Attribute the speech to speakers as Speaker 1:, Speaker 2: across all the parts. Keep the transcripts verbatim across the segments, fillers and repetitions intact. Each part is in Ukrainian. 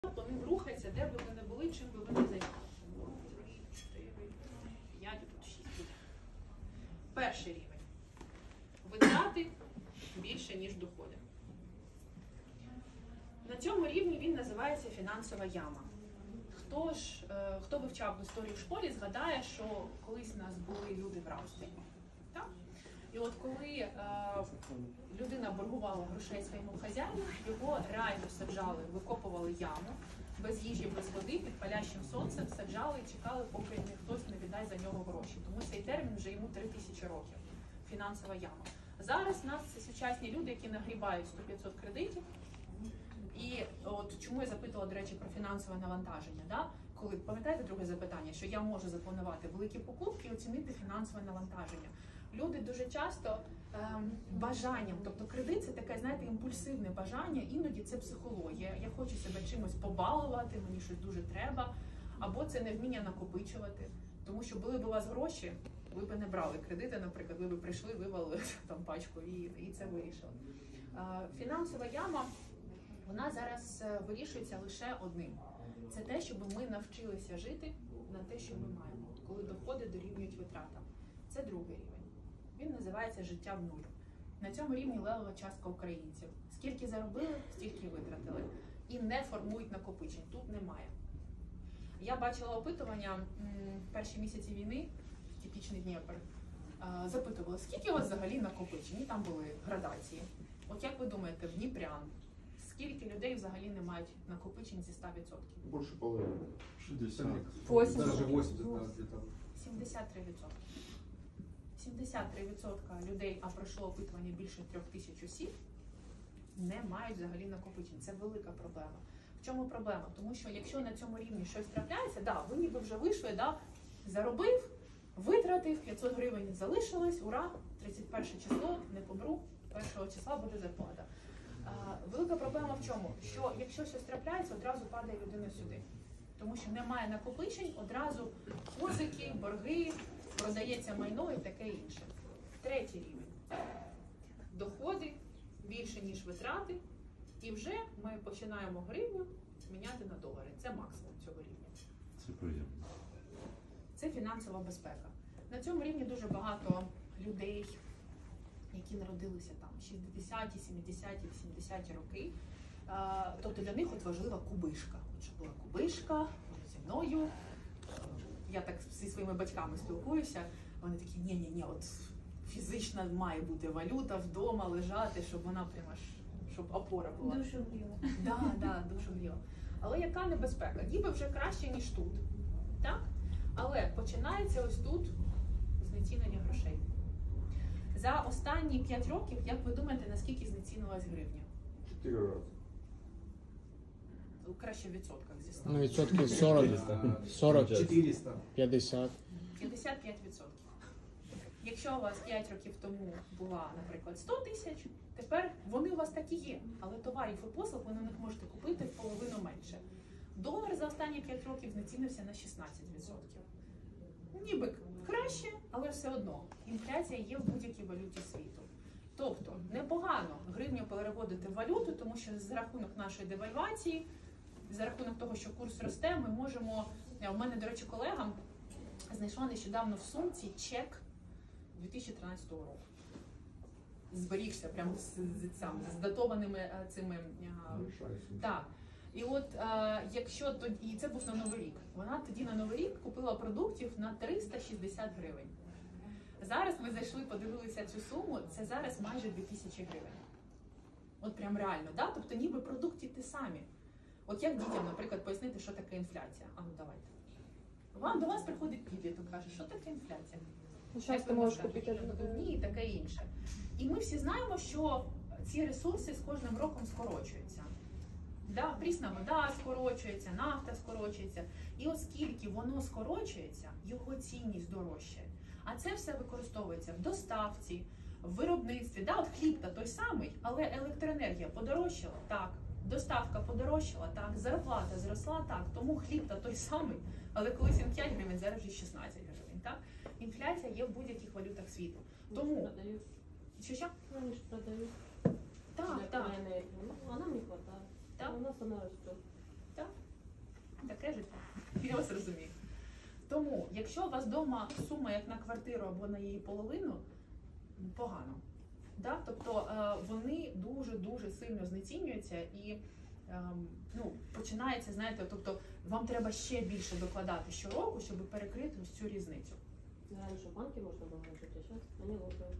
Speaker 1: по ним рухатися, де б вони не були, чим би вони займалися. три, чотири, п'ять, тут шість буде. Перший рівень. Витрати більше, ніж доходи. На цьому рівні він називається фінансова яма. Хто ж, е, хто вивчав історію в школі, згадає, що колись у нас були люди в рабстві. Так? І от коли е, людина боргувала грошей своєму хазяїну, його реально саджали, викопували яму, без їжі, без води, під палящим сонцем саджали і чекали, поки хтось не віддасть за нього гроші. Тому цей термін вже йому три тисячі років. Фінансова яма. Зараз у нас це сучасні люди, які нагрібають сто-п'ятсот кредитів. І от чому я запитувала, до речі, про фінансове навантаження. Да? Коли, пам'ятаєте друге запитання, що я можу запланувати великі покупки і оцінити фінансове навантаження. Люди дуже часто ем, бажанням, тобто кредит це таке, знаєте, імпульсивне бажання, іноді це психологія. Я хочу себе чимось побалувати, мені щось дуже треба, або це невміння накопичувати. Тому що були б у вас гроші, ви б не брали кредити, наприклад, ви б прийшли, вивалили там пачку і, і це вирішили. Е, фінансова яма, вона зараз вирішується лише одним. Це те, щоб ми навчилися жити на те, що ми маємо, коли доходи дорівнюють витратам. Це другий рівень. Він називається життя в нуль. На цьому рівні левова частка українців. Скільки заробили, стільки витратили. І не формують накопичень. Тут немає. Я бачила опитування перші місяці війни, типічний Дніпр, запитували, скільки у вас взагалі накопичень? І там були градації. От як ви думаєте, в Дніпрян, скільки людей взагалі не мають накопичень зі ста відсотків?
Speaker 2: Більше половини.
Speaker 3: шестьдесят.
Speaker 4: Даже восемьдесят где-то.
Speaker 1: сімдесят три відсотки. сімдесят три відсотки людей, а пройшло опитування більше трьох тисяч осіб, не мають взагалі накопичень. Це велика проблема. В чому проблема? Тому що якщо на цьому рівні щось трапляється, да, ви ніби вже вийшли, да, заробив, витратив, п'ятсот гривень залишилось, ура, тридцять перше число, не помру, першого числа буде зарплата. Велика проблема в чому? Що якщо щось трапляється, одразу падає людина сюди. Тому що немає накопичень, одразу позики, борги, продається майно і таке інше. Третій рівень. Доходи більше, ніж витрати. І вже ми починаємо гривню міняти на долари. Це максимум цього рівня.
Speaker 2: Це приємно.
Speaker 1: Це фінансова безпека. На цьому рівні дуже багато людей, які народилися там шістдесяті, сімдесяті, вісімдесяті роки. Тобто для них от важлива кубишка. От щоб була кубишка зі мною. Я так зі своїми батьками спілкуюся. Вони такі, ні-ні-ні, от фізична має бути валюта вдома лежати, щоб вона прямо ж, щоб опора була.
Speaker 4: Дуже мріла.
Speaker 1: Да, да, дуже мріла. Але яка небезпека? Ніби вже краще, ніж тут. Так? Але починається ось тут знецінення грошей. За останні п'ять років, як ви думаєте, наскільки знецінилась гривня?
Speaker 2: Чотири рази.
Speaker 1: Краще в відсотках зі ста.
Speaker 5: Ну, відсотків сорок, сорок,
Speaker 3: четыреста.
Speaker 5: п'ятдесят.
Speaker 1: п'ятдесят п'ять відсотків. Якщо у вас п'ять років тому була, наприклад, сто тисяч, тепер вони у вас такі є, але товарів і послуг ви на них можете купити в половину менше. Долар за останні п'ять років знецінився на шістнадцять відсотків. Ніби краще, але все одно. Інфляція є в будь-якій валюті світу. Тобто, непогано гривню переводити в валюту, тому що за рахунок нашої девальвації, за рахунок того, що курс росте, ми можемо... У мене, до речі, колега знайшла нещодавно в сумці чек дві тисячі тринадцятого року. Зберігся прямо з, з, з, з датованими цими... Так. І от, а, якщо тоді, і це був на Новий рік, вона тоді на Новий рік купила продуктів на триста шістдесят гривень. Зараз ми зайшли, подивилися цю суму, це зараз майже дві тисячі гривень. От прям реально, да? Тобто ніби продукти ті самі. От як дітям, наприклад, пояснити, що таке інфляція? А ну давайте. Вам до вас приходить підліток, каже, що таке інфляція?
Speaker 4: Зараз ти можеш купити
Speaker 1: одні і таке інше. І ми всі знаємо, що ці ресурси з кожним роком скорочуються. Да, прісна вода скорочується, нафта скорочується. І оскільки воно скорочується, його цінність дорожчає. А це все використовується в доставці, в виробництві. Да, от хліб та той самий, але електроенергія подорожчала, так. Доставка подорожчала, так. Зарплата зросла, так. Тому хліб та той самий, але колись він п'ять гривень, зараз вже шістнадцять гривень, так. Інфляція є в будь-яких валютах світу. Тому... Що, що?
Speaker 4: Вони ж продають.
Speaker 1: Так, так.
Speaker 4: Ну, а нам не хватає.
Speaker 1: Так.
Speaker 4: У нас вона росте.
Speaker 1: Так. Тому, якщо у вас вдома сума як на квартиру або на її половину, погано. Да? Тобто е, вони дуже-дуже сильно знецінюються і е, ну, починається, знаєте, тобто вам треба ще більше докладати щороку, щоб перекрити ось цю різницю.
Speaker 3: Раньше в банке можно было жить, а сейчас они лопают.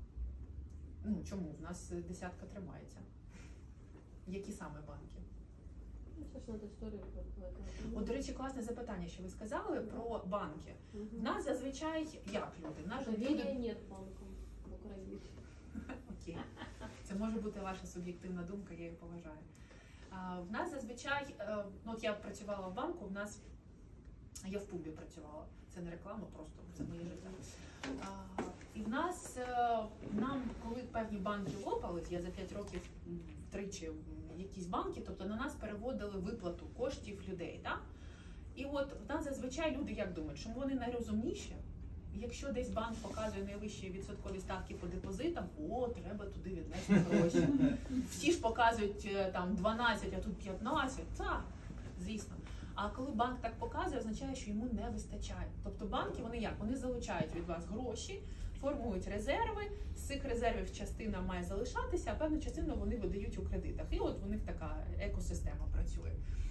Speaker 1: Ну чому? В нас десятка тримається. Які саме банки?
Speaker 3: Ну, сейчас надо историю про
Speaker 1: От, до речі, класне запитання, що ви сказали про банки. В нас зазвичай як люди? В нас же
Speaker 3: Доверия
Speaker 1: люди...
Speaker 3: нет банкам в Украине.
Speaker 1: Окей. Це може бути ваша суб'єктивна думка, я її поважаю. А, в нас зазвичай, е, ну от я працювала в банку, в нас, я в пубі працювала, це не реклама, просто це моє життя. А, і в нас, е, нам, коли певні банки лопались, я за п'ять років м, тричі в якісь банки, тобто на нас переводили виплату коштів людей, так? І от в нас зазвичай люди як думають, що вони найрозумніші. Якщо десь банк показує найвищі відсоткові ставки по депозитам, о, треба туди віднести гроші. Всі ж показують е, там дванадцять, а тут п'ятнадцять. Так, звісно. А коли банк так показує, означає, що йому не вистачає. Тобто банки, вони як? Вони залучають від вас гроші, формують резерви, з цих резервів частина має залишатися, а певну частину вони видають у кредитах. І от у них така екосистема працює.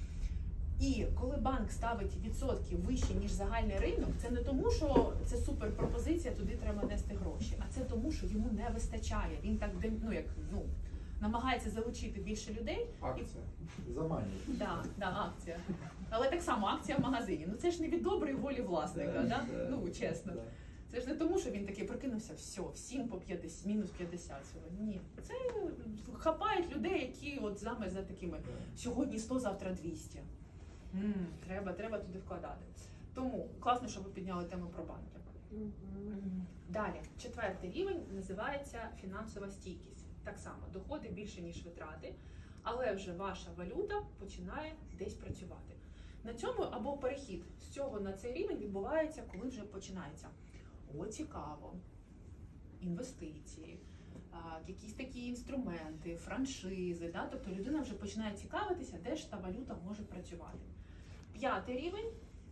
Speaker 1: І коли банк ставить відсотки вищі, ніж загальний ринок, це не тому, що це суперпропозиція, туди треба нести гроші, а це тому, що йому не вистачає. Він так ну, як, ну, намагається залучити більше людей.
Speaker 4: Акция.
Speaker 2: Заманюють.
Speaker 1: Да, да, акція. Але так само акція в магазині. Ну це ж не від доброї волі власника, да,
Speaker 4: Да,
Speaker 1: ну
Speaker 4: да,
Speaker 1: чесно.
Speaker 4: да.
Speaker 1: Це ж не тому, що він такий прокинувся, все, всім по п'ятдесят, мінус п'ятдесят сьогодні. Ні. Це хапають людей, які от саме за такими сьогодні сто, завтра двісті. М, треба, треба туди вкладати. Тому класно, що ви підняли тему про банки.
Speaker 3: Мгм.
Speaker 1: Далі, четвертий рівень називається фінансова стійкість. Так само, доходи більше, ніж витрати, але вже ваша валюта починає десь працювати. На цьому або перехід з цього на цей рівень відбувається, коли вже починається. О, цікаво, інвестиції, а, якісь такі інструменти, франшизи. Да? Тобто людина вже починає цікавитися, де ж та валюта може працювати. П'ятий рівень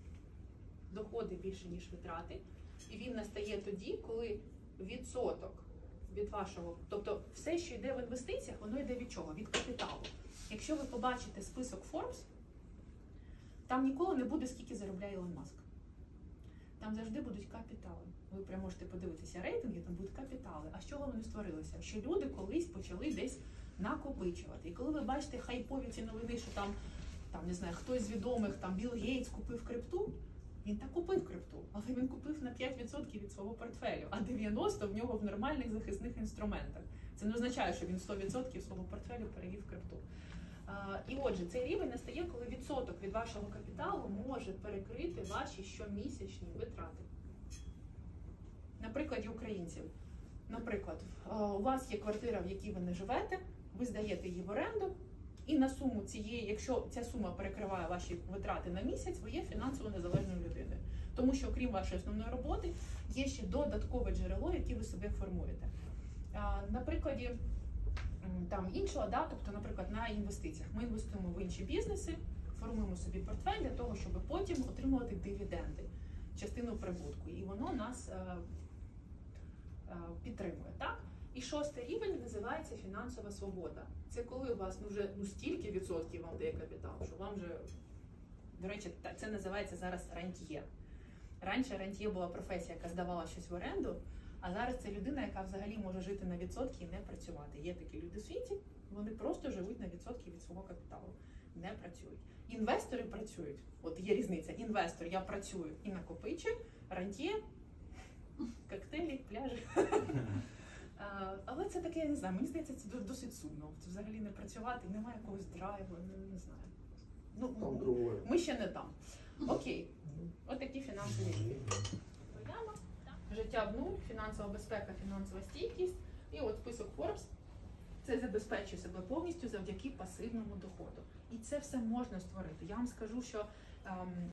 Speaker 1: – доходи більше, ніж витрати. І він настає тоді, коли відсоток від вашого, тобто все, що йде в інвестиціях, воно йде від чого? Від капіталу. Якщо ви побачите список Forbes, там ніколи не буде, скільки заробляє Ілон Маск. Там завжди будуть капітали. Ви прямо можете подивитися рейтинги, там будуть капітали. А з чого вони створилися? Що люди колись почали десь накопичувати. І коли ви бачите хайпові ці новини, що там, там не знаю, хтось з відомих, там Білл Гейтс купив крипту, він так купив крипту, але він купив на п'ять відсотків від свого портфелю, а дев'яносто відсотків в нього в нормальних захисних інструментах. Це не означає, що він сто відсотків свого портфелю перевів в крипту. А, і отже, цей рівень настає, коли відсоток від вашого капіталу може перекрити ваші щомісячні витрати. На прикладі українців. Наприклад, у вас є квартира, в якій ви не живете, ви здаєте її в оренду, і на суму цієї, якщо ця сума перекриває ваші витрати на місяць, ви є фінансово незалежною людиною. Тому що, окрім вашої основної роботи, є ще додаткове джерело, яке ви собі формуєте. На прикладі там іншого, да, тобто, наприклад, на інвестиціях. Ми інвестуємо в інші бізнеси, формуємо собі портфель для того, щоб потім отримувати дивіденди, частину прибутку. І воно нас е, е, підтримує. Так? І шостий рівень називається фінансова свобода. Це коли у вас ну, вже ну, стільки відсотків вам дає капітал, що вам вже, до речі, це називається зараз рентьє. Раніше рентьє була професія, яка здавала щось в оренду, а зараз це людина, яка взагалі може жити на відсотки і не працювати. Є такі люди в світі, вони просто живуть на відсотки від свого капіталу, не працюють. Інвестори працюють. От є різниця. Інвестор, я працюю і накопичую, рентьє, коктейлі, пляжі. Але це таке, я не знаю, мені здається, це досить сумно. Це взагалі не працювати, немає якогось драйву, не, не знаю. Ну,
Speaker 2: Там другое.
Speaker 1: ми ще не там. Окей, от такі фінансові рівні. Пройдемо. Життя в нуль, фінансова безпека, фінансова стійкість. І от список Forbes. Це забезпечує себе повністю завдяки пасивному доходу. І це все можна створити. Я вам скажу, що ем,